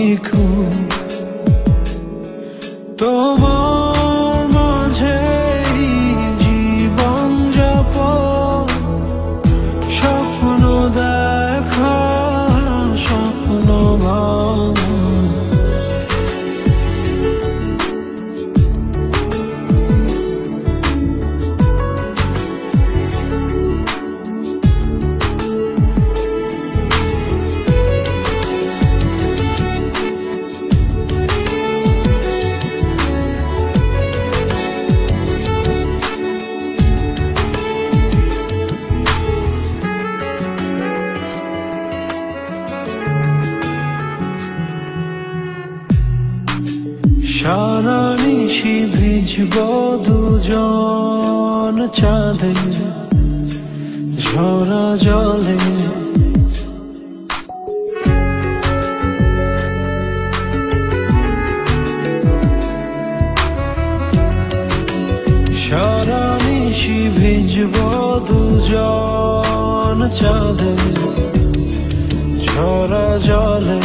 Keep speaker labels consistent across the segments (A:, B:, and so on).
A: ভিখুক তোমার মাঝে জীবন যাপন স্বপ্ন দেখা স্বপ্ন ভাঙা সারা নিশি ভিজব দুজন চাঁদে ঝরা জলে সারা নিশি ভিজব দুজন চাঁদে ঝরা জলে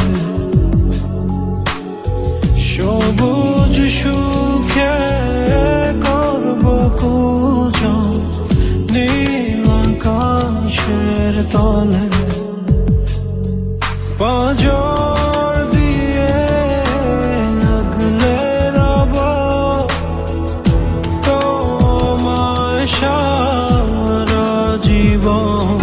A: সবুজ সুখে করব কুজন নীল আকাশের তলে পাঁজর দিয়ে আগলে রব তোমায় সারা জীবন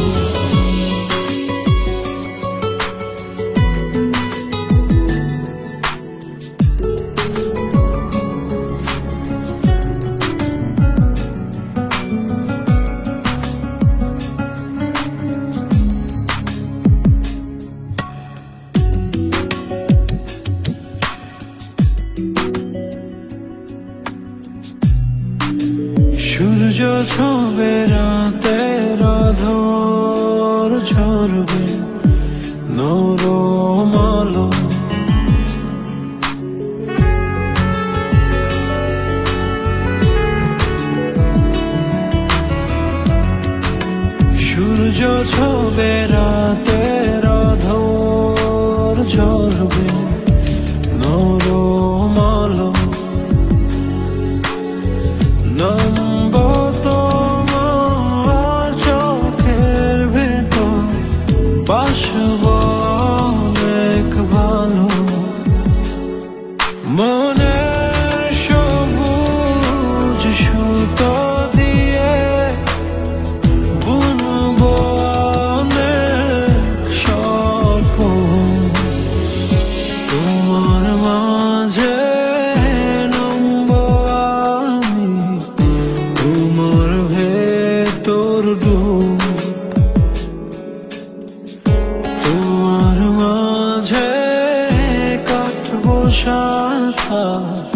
A: সূর্য ছবে রাতের আঁধর ঝরবে নরম আলো সূর্য ছবে রাতের আঁধর ঝরবে নরম আলো নামব তোমার চোখের ভেতর বাসব অনেক ভালো মনের সবুজ সুতো দিয়ে বুনব অনেক স্বপ্ন তোমার মাঝে নামব আমি তোমার ভেতর ডুব তোমার মাঝে কাটবো সাথা